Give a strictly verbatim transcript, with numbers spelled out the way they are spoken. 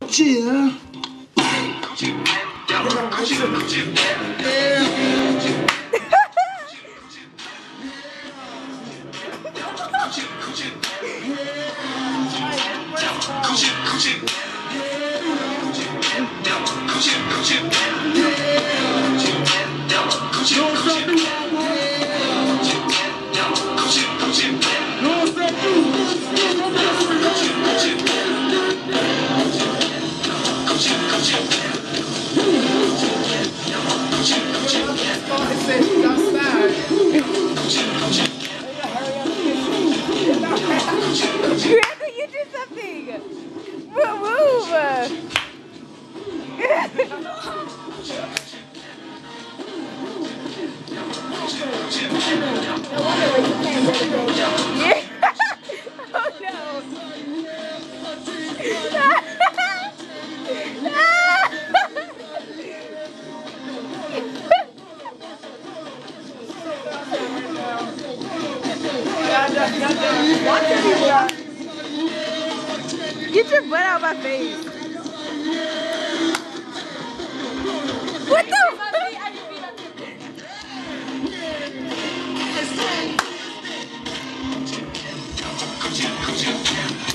Yeah. Grandpa, you did something! Move! Move. Yeah. Oh no! Get your butt out of my face. What the fuck?